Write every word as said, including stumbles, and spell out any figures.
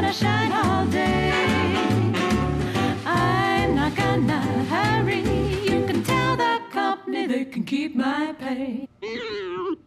gonna shine all day. I'm not gonna hurry. You can tell the company they can keep my pay.